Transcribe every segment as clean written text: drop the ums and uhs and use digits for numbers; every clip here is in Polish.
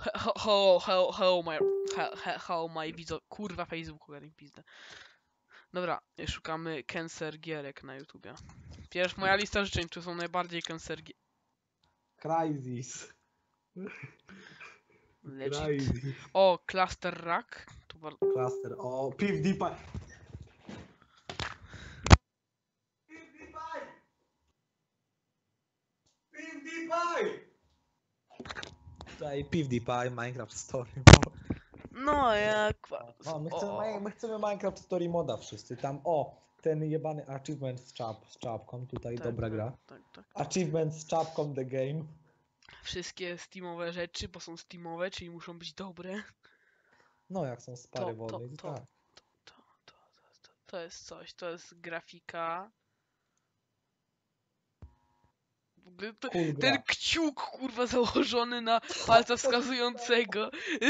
Hello my widzo... Kurwa, Facebook ogarnij pizdę. Dobra, szukamy cancer gierek na YouTubie. Wiesz, moja lista życzeń, tu są najbardziej cancer Crysis. Legit. Crysis. O, Cluster Rack. Tu Cluster. O, PewDiePie. PewDiePie! Tutaj PewDiePie, Minecraft Story Mode. No, jak... No, my chcemy Minecraft Story Moda wszyscy. Tam, o, ten jebany achievement z czapką, tutaj Tak, dobra tak, gra. tak. Achievement z czapką The Game. Wszystkie Steamowe rzeczy, bo są Steamowe, czyli muszą być dobre. No, jak są z pary wolnej, to tak. To jest coś, to jest grafika. W ogóle Cool gra. ten kciuk, kurwa, założony na palca wskazującego.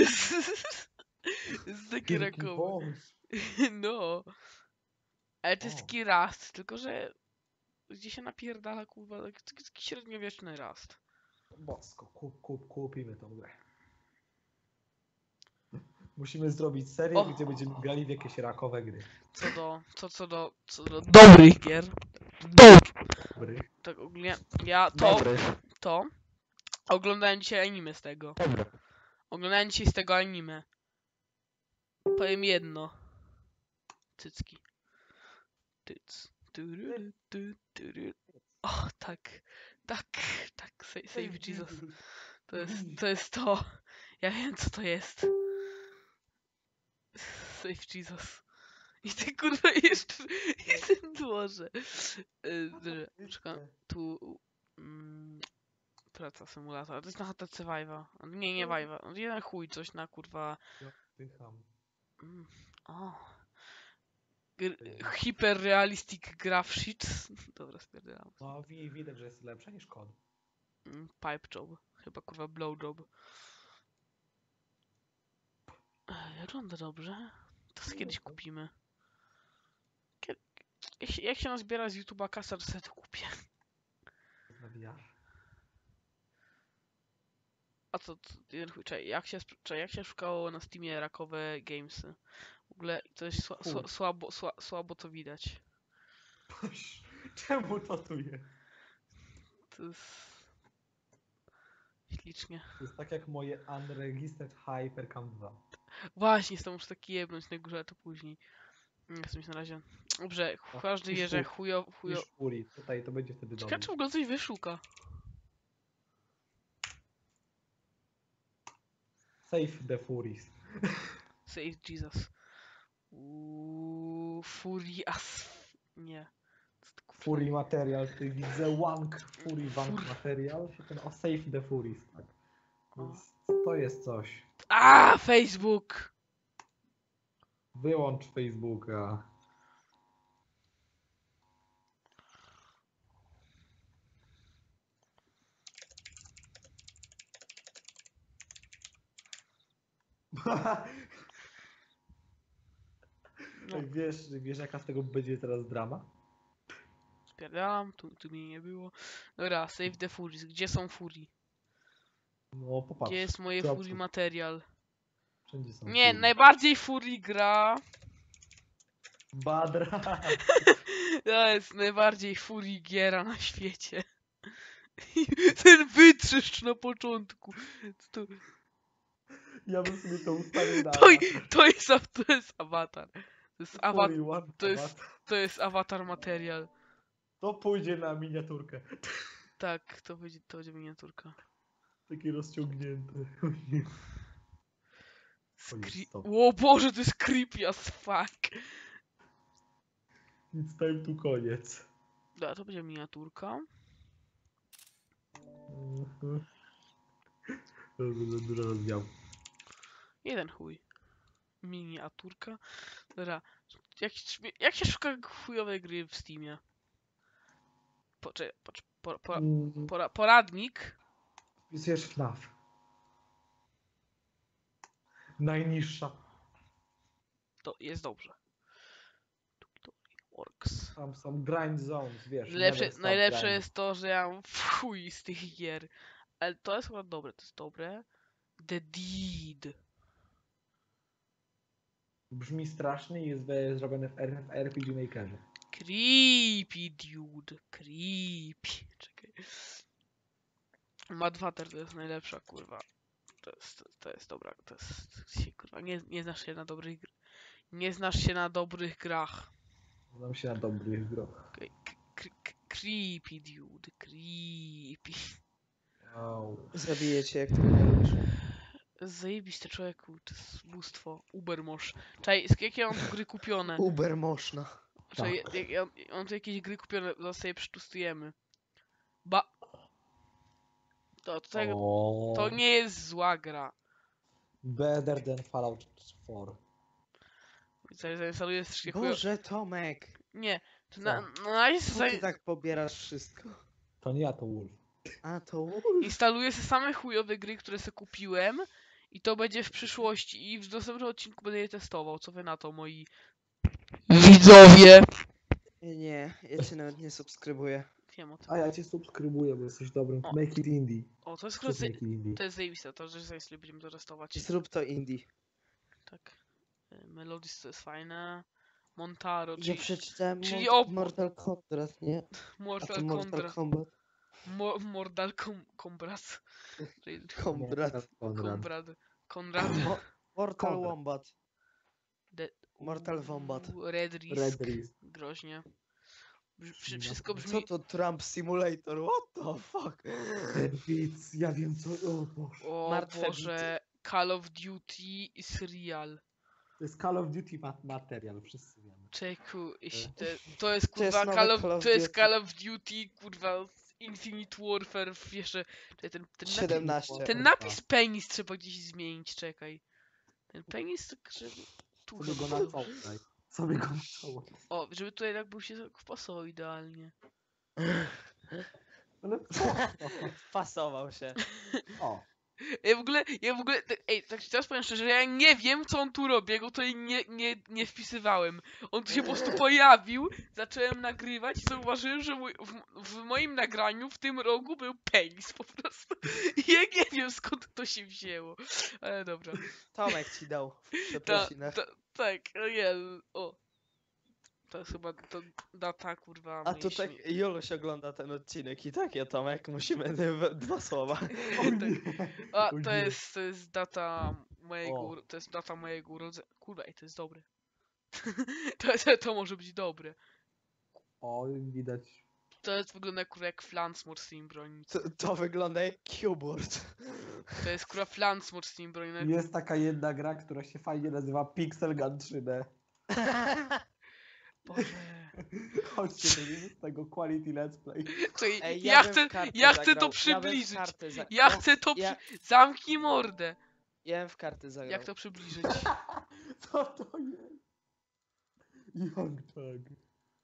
Jest taki Wielki rakowy. wąż. No. Ale to jest O. taki Rust, tylko że gdzie się napierdala, kurwa, taki średniowieczny Rust. Bosko, kupimy tą grę. Musimy zrobić serię, O. gdzie będziemy grali w jakieś rakowe gry. Co do dobrych gier. Dobry. Tak ogólnie, ja to oglądałem dzisiaj anime z tego. Dobry. Oglądałem dzisiaj z tego anime. Powiem jedno. Cycki. Tyc. O, tak. Save Jesus. To jest to. Ja wiem, co to jest. Save Jesus. I ty, kurwa, jeszcze jeden dłoże. Szukam tu... Praca symulator. To jest na HTC Vive'a. Nie Vive'a. Jeden chuj, coś na, kurwa... Ja pycham. O. Hyper-realistic graph sheets. Dobra, spierdzielam. No, widać, że jest lepsza niż kod. Pipe job. Chyba, kurwa, blow job. Wygląda dobrze. To sobie kiedyś kupimy. Jak się nazbiera z YouTube'a kasa, to sobie to kupię. A co, czekaj, jak się szukało na Steamie rakowe gamesy? W ogóle to jest słabo to widać. Czemu to tu jest? To jest... Ślicznie. To jest tak jak moje Unregistered Hypercam 2. Właśnie, z tą muszę taki jebnąć na górze, a to później. Nie chcę mieć na razie. Dobrze, każdy wie, że chujo... Furii, tutaj to będzie wtedy Ciekawe, dobrze. czy w ogóle coś wyszuka. Save the Furies. Save Jesus. Furias. Nie. Fury Material, ty widzę Wank, Fury Wank Material, się ten o Save the Furies, tak. Więc to jest coś. A, Facebook! Wyłącz Facebooka. No. Wiesz jaka z tego będzie teraz drama? Spierdalam, tu mnie nie było. Dobra, save the Furies. Gdzie są Fury? No popatrz. Gdzie jest moje Fury material? Wszędzie są Nie, Fury. najbardziej Fury gra. Badra. To jest najbardziej Fury giera na świecie. Ten wytrzeszcz na początku. To, Ja bym sobie to ustawił na to jest awatar. To jest awatar material. To pójdzie na miniaturkę. Tak, to będzie miniaturka. Taki rozciągnięty. O Boże, to jest creepy as fuck. It's time to koniec. Dobra, to będzie miniaturka. Dużo rozdział. Jeden chuj. Miniaturka. Dobra. Jak się szuka chujowej gry w Steamie? Poradnik. Wpisujesz FNAF. Najniższa. To jest dobrze. Works. Tam są grind zones, wiesz. Najlepsze jest to, że ja mam chuj z tych gier. Ale to jest chyba dobre, to jest dobre. The Deed. Brzmi strasznie i jest zrobione w RPG Makerze. Creepy, dude. Creepy. Czekaj. Madwater to jest najlepsza, kurwa. To jest dobra. To jest, kurwa, nie znasz się na dobrych Nie znasz się na dobrych grach. Znam się na dobrych grach. Okay. Creepy, dude. Creepy. Au. Zabiję cię, jak tego nie robisz. Zajebiste, człowieku. To jest bóstwo. Ubermoż. Czekaj, z jakie mam tu gry kupione? Uber można. Czekaj, mam tu jakieś gry kupione, zaraz sobie przetestujemy. To nie jest zła gra. Better than Fallout 4. Zainstaluję wszystkie chujo... Boże, Tomek! Nie, to Co? na razie Co sobie ty tak pobierasz wszystko? To nie ja, to Wolf. A, to instaluję sobie same chujowe gry, które sobie kupiłem i to będzie w przyszłości i w następnym odcinku będę je testował. Co wy na to, moi widzowie? Nie, ja cię nawet nie subskrybuję. Wiem o tym. A ja cię subskrybuję, bo jesteś dobrym. O. Make it indie. O, to jest Co jest chyba... Make it indie? To jest zajebiste, to, że sobie będziemy to testować. Zrób to indie. Tak. Melodies to jest fajne. Montaro, Ja czyli przeczytałem czyli Mortal Kombat, nie? A to Mortal Mortal Kombat. Kombat. Mortal Kombat. Czyli Kombat. Konrad. Mortal Konrad. Wombat. De- Mortal Wombat. Red Risk. Red Risk. Groźnie. No, Wszystko Co brzmi... to Trump Simulator? What the fuck? Dead Beats, ja wiem co. O Boże. O Martwe Boże. Call of Duty is real. To jest Call of Duty material, wszyscy wiemy. Czeku, to jest To jest kurwa nowe Call of, Call of to jest Duty. Call of Duty, kurwa Infinite Warfare, jeszcze ten 17. ten napis penis trzeba gdzieś zmienić, czekaj. Ten penis tak, żeby tu Sobie go chyba na był. czoło daj. Sobie go na czoło. O, żeby tutaj tak był się wpasował idealnie. Ale Pasował się. o. Ja w ogóle, ej, tak teraz powiem szczerze, ja nie wiem co on tu robi, ja go tutaj nie wpisywałem. On tu się po prostu pojawił, zacząłem nagrywać i zauważyłem, że w moim nagraniu w tym rogu był penis po prostu. I ja nie wiem skąd to się wzięło. Ale dobra. Tomek ci dał w przeprosinach. Tak, o Jezu, o. To jest chyba data, kurwa, A mojej tu tak Joluś ogląda ten odcinek i tak, ja Tomek, musimy dwa słowa. A, O to nie. jest data mojego, O. to jest data mojego urodzenia. Kurwa, ej, to jest dobre. To może być dobre. O, widać. To jest wygląda kurwa jak Flansmore z tymi broni. To wygląda jak keyboard. To jest kurwa Flansmore z tymi broni. Jest taka jedna gra, która się fajnie nazywa Pixel Gun 3D. Boże. Chodźcie, będziemy z tego quality let's play. Czekaj, Ej, ja bym chcę, w kartę ja chcę to zagrał. przybliżyć. Ja bym w kartę za- Ja chcę to ja- Zamknij mordę. Ja bym w karty zagrał. Jak to przybliżyć? Co to jest? Jak tak?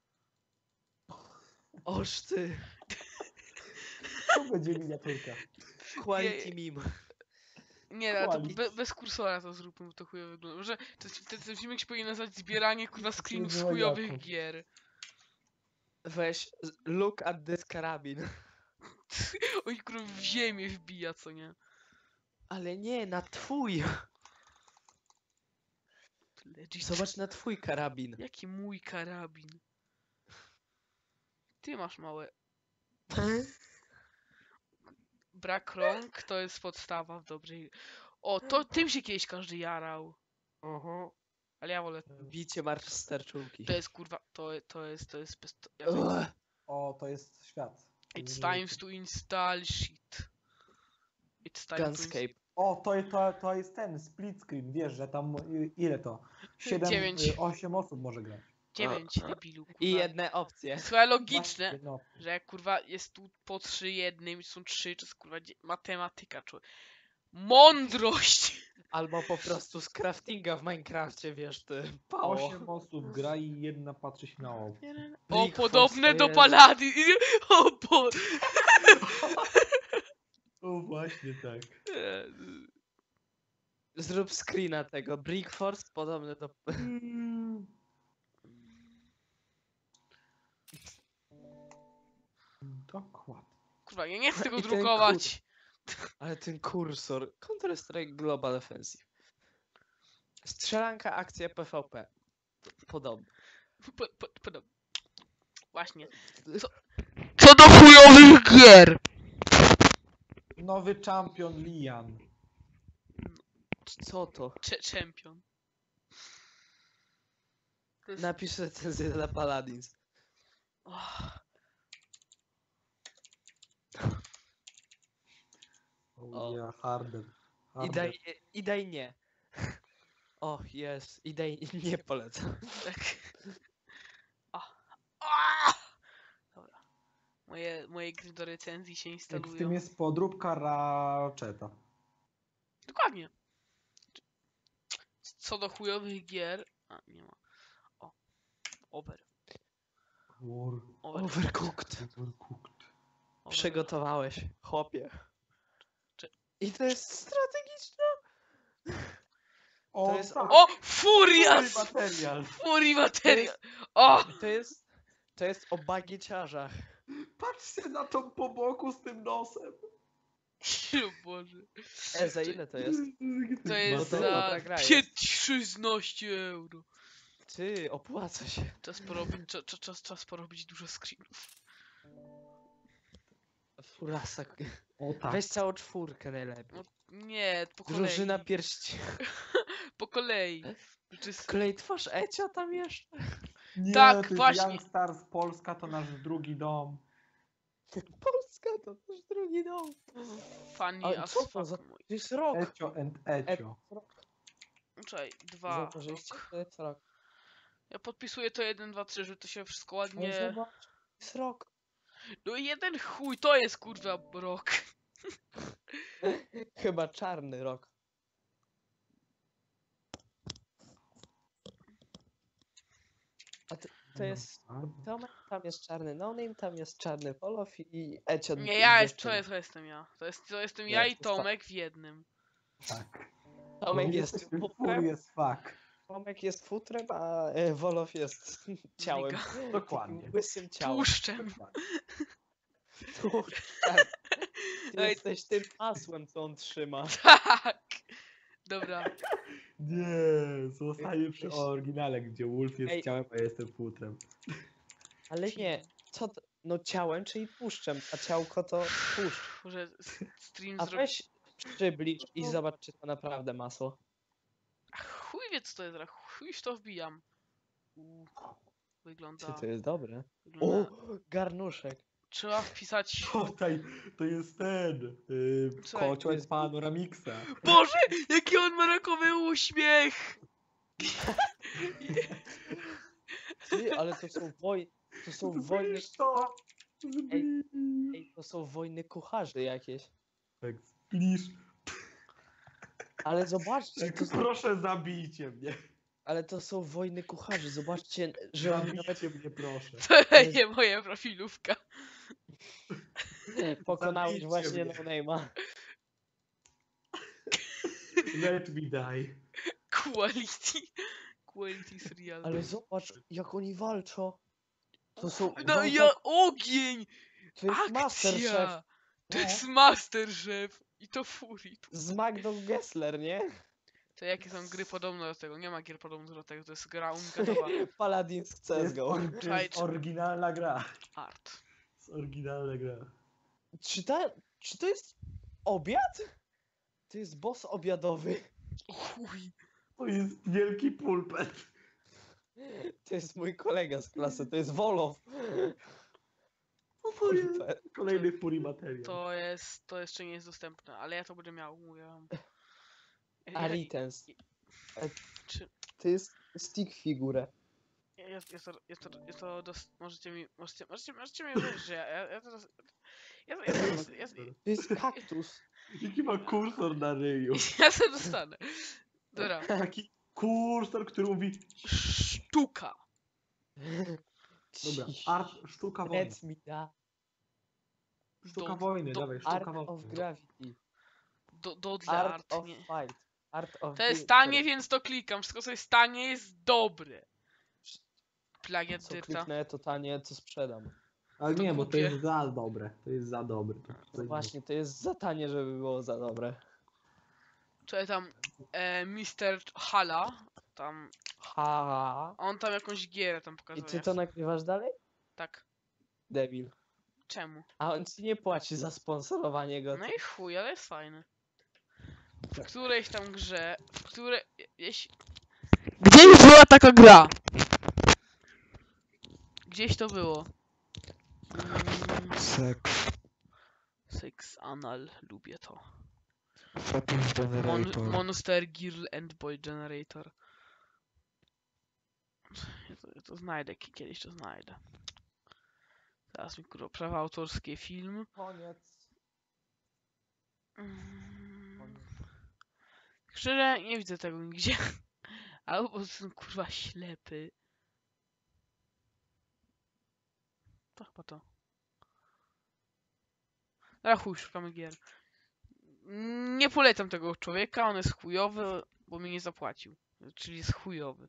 Oż ty. To będzie miniaturka. Quality meme. Nie, ale to Quality. bez kursora to zróbmy, bo to chujowo wygląda. Może ten filmik się powinien nazywać zbieranie kurwa screenów z Kurwa, chujowych jaką. gier. Weź, look at this karabin. Oj kurwa w ziemię wbija, co nie? Ale nie, na twój. Legit. Zobacz na twój karabin. Jaki mój karabin? Ty masz małe. Brak rąk to jest podstawa w dobrej. O, to tym się kiedyś każdy jarał. Ale ja wolę. Bicie marsz sterczułki. To jest kurwa. To jest bez. Ja to, Ugh. O, to jest świat. it's time to install shit. It's time to Gunscape. O, to jest ten split screen, wiesz, że tam ile to? 7, 9. 8 osób może grać. 9 debilu. Kurwa. I jedne opcje. Słuchaj, logiczne, Właśnie, no. że jak kurwa jest tu po 3 jednym, są 3, to jest kurwa matematyka, człowiek. Mądrość! Albo po prostu z craftinga w Minecrafcie, wiesz ty. Pało. 8 osób gra i jedna patrzy się na owo. O, Brick podobne Force do to Palady. O, O, właśnie tak. Zrób screena tego. Brick Force podobny do... Dokładnie. Kurwa, ja nie chcę tego I ten drukować. Ale ten kursor. Counter-Strike Global Offensive. Strzelanka, akcja PvP. Podobno. Podobnie. Właśnie. Co do chujowych gier! Nowy champion Lian. Co to? Champion. To jest... Napisz recenzję dla Paladins. Och, Oh O. yeah, harder. I daj nie. Och, jest. I daj nie polecam. tak. Ah! Dobra. Moje gry do recenzji się Jak w instalują. tym jest podróbka Ratcheta. Dokładnie. Co do chujowych gier... A, nie ma. O. Over. Overcooked. Overcooked. Przygotowałeś, chłopie. Czy- I to jest strategiczne. O, To jest- tak. O! Furias! Material. Fury material! O! To jest o bagieciarzach. Patrzcie na tą po boku z tym nosem. O Boże. Za ile to jest? To jest to za dobra gra jest. 16 euro. Ty, opłaca się. Czas porobić dużo screenów. Furasa. O tak. Weź całą czwórkę najlepiej. No, nie, po kolei. Drużyna pierści. Po kolei. Z kolei twarz Ecia tam jeszcze. Nie, tak, to jest właśnie. Young Stars Polska to nasz drugi dom. Polska to też drugi dom. Funny A as co to fuck za- mój. To jest rok. Ecio and Ecio. Czekaj, 2. Zauważyliście? To jest rok. Ja podpisuję to 1, 2, 3, żeby to się wszystko Ale ładnie... zobacz, to jest rok. No i jeden chuj, to jest kurwa rok. Chyba czarny rok. A to jest... Tomek, tam jest czarny No Name, tam jest czarny Wolof i Ecio. Nie, ja jest, to jestem ja. To jestem Nie, ja to i jest Tomek w jednym. Tak. Tomek jest Jesteśmy futrem, fury as fuck. Tomek jest futrem, a Wolof jest ciałem. Dokładnie. Takim łysym ciałem. Tłuszczem. Tak. Ty Ej. jesteś tym masłem, co on trzyma. Tak. Dobra. Nie, zostaję przy oryginale, gdzie Wolf jest Ej. ciałem, a ja jestem futrem. Ale nie, co to? No ciałem, czyli tłuszczem, a ciałko to tłuszcz. Może stream A zrobić. weź przyblicz i zobacz, czy to naprawdę masło. Chuj wie co to jest, chuj w to wbijam. Czy Wygląda. to jest dobre? O, wygląda... garnuszek. Trzeba wpisać. Tutaj, to jest ten, Czekaj, kocioł z Panoramixa. Boże! Jaki on ma rakowy uśmiech! Ty, ale to są wojny. To są wojny. Zbliż to! Ej, to są wojny kucharzy jakieś. Tak, zbliż. Ale zobaczcie, Tak, to są, proszę zabijcie mnie. ale to są wojny kucharzy. Zobaczcie, że oni nawet Zabijcie mnie, proszę. To nie moja profilówka. pokonałeś Zabijcie właśnie mnie. No Name'a. Let me die. Quality. Quality serial. Ale zobacz, jak oni walczą. To są. No walka- ja ogień! To jest Masterchef. Akcja! To No. jest Masterchef! I to Fury. Z Magdą Gessler, nie? To jakie są gry podobne do tego? Nie ma gier podobnych do tego, to jest gra unikatowa. Paladins To jest, CSGO. to jest oryginalna gra. Art. To jest oryginalna gra. Czy to jest obiad? To jest boss obiadowy. Chuj. To jest wielki pulpet. To jest mój kolega z klasy, to jest Wolof. To jest kolejny fury materiał. To jeszcze nie jest dostępne, ale ja to będę miał, mówię wam. Aritens. Czy... To jest stick figurę. Możecie mi uwierzyć, że ja teraz... To jest kaktus. Jaki ma kursor na ryju. Ja to dostanę. Dobra. Taki kursor, który mówi Sztuka. dobra, art, sztuka wojny. Let me die. Sztuka wojny, dawaj, Art sztuka of wojny. gravity. Dla Art art, of nie. fight. Art of To jest victory. tanie, więc to klikam. Wszystko co jest tanie jest dobre. Plagiat Co dyrta. kliknę to tanie, to sprzedam. Ale To nie, bo to głupie. jest za dobre. To jest za dobre. To No tutaj właśnie, to jest za tanie, żeby było za dobre. Czy tam Mr. Hala, tam, Ha. on tam jakąś gierę tam I pokazał. czy jak to chce- nagrywasz dalej? Tak. Debil. Czemu? A on ci nie płaci za sponsorowanie go. No i chuj, ale jest fajny. W którejś tam grze, w której... Jeśli... Gdzieś była taka gra. Gdzieś to było. Seks. Six Anal, lubię to. Fetish Generator. Monster Girl and Boy Generator. Ja to znajdę, kiedyś to znajdę. Teraz mi kurwa prawa autorskie film. Koniec. Mm. Szczerze nie widzę tego nigdzie. Albo po prostu jestem kurwa ślepy. To chyba to. Ale chuj, szukamy gier. Nie polecam tego człowieka, on jest chujowy, bo mi nie zapłacił. Czyli jest chujowy.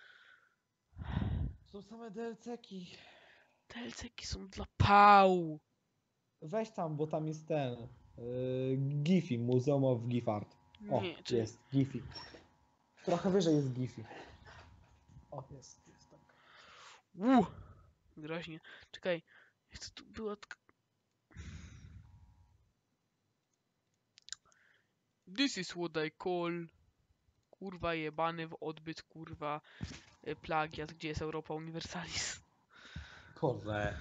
Są same DLC-ki. DLC-ki są dla pał. Weź tam, bo tam jest ten. Giphy, Museum of GIF Art. O, Nie, czyli... jest, Giphy. Trochę wyżej jest Giphy. O, jest tak. Groźnie. Czekaj, jak to tu było? This is what I call... Kurwa jebany w odbyt, kurwa plagiat, gdzie jest Europa Universalis. Korze.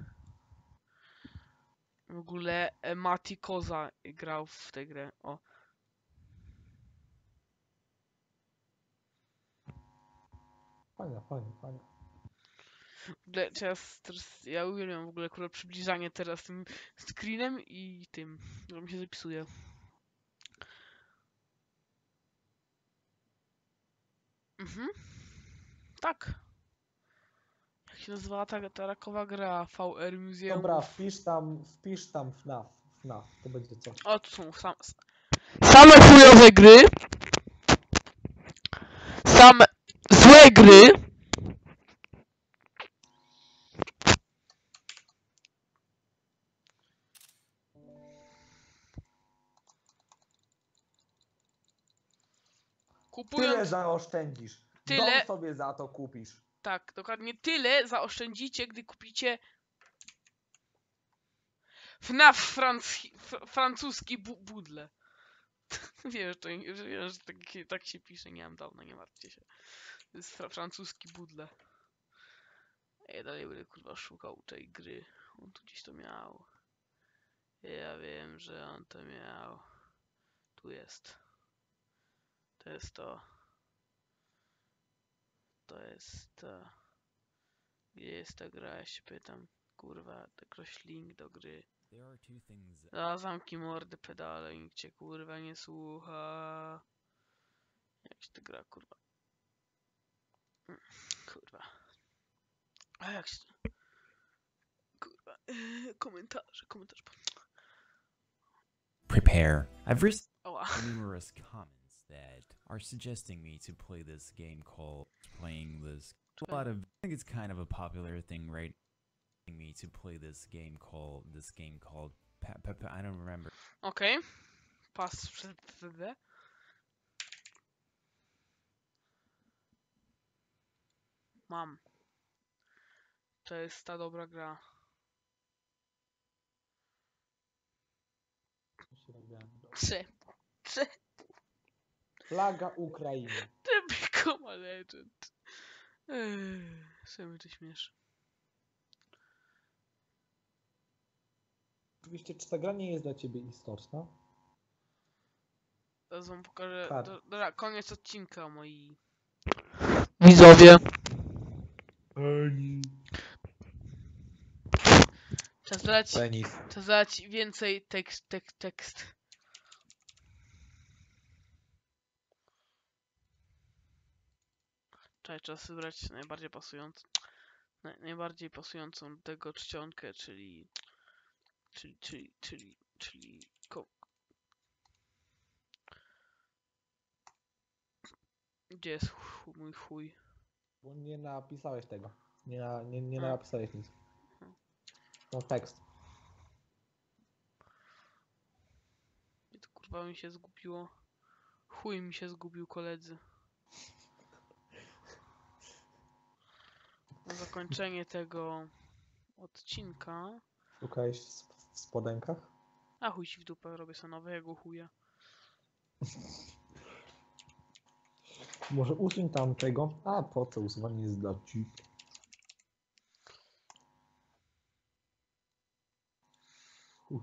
W ogóle Mati Koza grał w tę grę. O. Fajnie, fajnie, fajnie. W ogóle teraz ja uwielbiam w ogóle kurwa przybliżanie teraz tym screenem i tym, że mi się zapisuje. Mhm. Tak. Jak się nazywała ta rakowa gra? VR Museum? Dobra, wpisz tam FNAF. FNAF, to będzie coś. O, tu są same chujowe gry. Same złe gry. Tyle Kupując zaoszczędzisz. Tyle- Dom sobie za to kupisz. tak, dokładnie tyle zaoszczędzicie, gdy kupicie FNAF francuski budle. Wiem, że tak się pisze, nie mam dawno, nie martwcie się. To jest francuski budle. Ja dalej będę kurwa szukał tej gry. On tu gdzieś to miał. Ja wiem, że on to miał. Tu jest. To jest to. To jest to. Gdzie jest ta gra? Ja się pytam. Kurwa, jakiś link do gry. A zamki mordy pedale, nikt cię kurwa nie słucha. Jak się to gra, kurwa. Kurwa. A jak się... Kurwa. Komentarze. Prepare. I've received Oła. numerous comments that are suggesting me to play this game called a lot of I think it's kind of a popular thing right me to play this game called I don't remember. Okej. Pas przed CD. Mam. To jest ta dobra gra. Cze. Flaga Ukrainy. Become a legend. Czemu to śmiesz? Oczywiście, czy ta gra nie jest dla ciebie istotna? Teraz wam pokażę. Tak. Dobra, koniec odcinka, moi widzowie. Penis. Czas dać więcej tekst. Czas wybrać najbardziej pasującą do tego czcionkę, czyli gdzie jest mój chuj? Bo nie napisałeś tego. Nie A. napisałeś nic. No tekst. Nie, to kurwa mi się zgubiło. Chuj mi się zgubił, koledzy. Na zakończenie tego odcinka... Szukałeś w spodenkach? A chuj ci w dupę, robię sobie nowego chuja. Może usuń tamtego? A po co usuwanie jest dla ci? Chuj.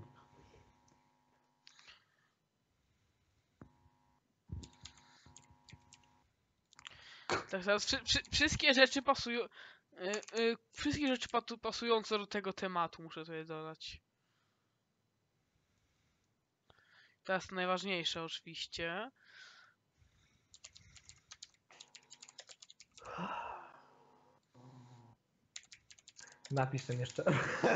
Tak, teraz wszystkie rzeczy pasują... wszystkie rzeczy pasujące do tego tematu muszę sobie dodać. Teraz najważniejsze oczywiście. Napisz ten jeszcze.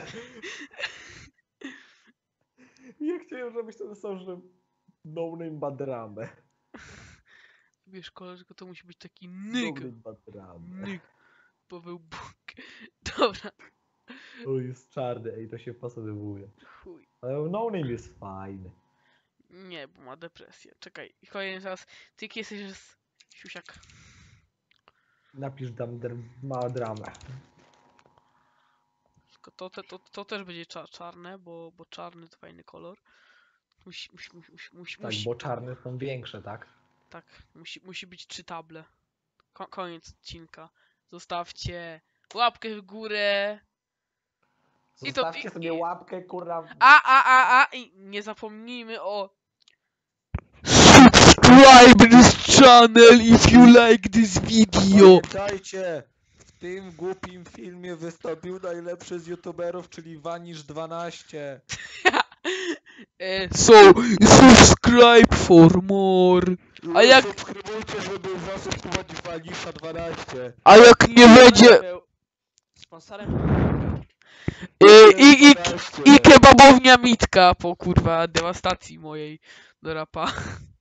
Ja chciałem, żebyś to napisał, że no name Badrame. Wiesz, koleżko, to musi być taki No nyk. name Badrame. Nyk. Paweł Bóg. Dobra. To jest czarny, ej, to się pasowuje. Chuj. Ale no name jest fajny. Nie, bo ma depresję. Czekaj, kolejny raz. Ty jaki jesteś siusiak. Napisz tam mała dramę. Tylko to też będzie czarne, bo czarny to fajny kolor. Tak, bo czarne są większe, tak? Tak, musi być czytable. Koniec odcinka. Zostawcie łapkę w górę. Zostawcie sobie łapkę, kurwa. I nie zapomnijmy o subscribe this channel if you like this video. Pamiętajcie, w tym głupim filmie wystąpił najlepszy z youtuberów, czyli Vanish12. So subscribe for more. A jak- Subskrybujcie, żeby zasubskrybować Vanisha12. A jak nie będzie Sponsorem i kebabownia Mitka po kurwa dewastacji mojej do rapa.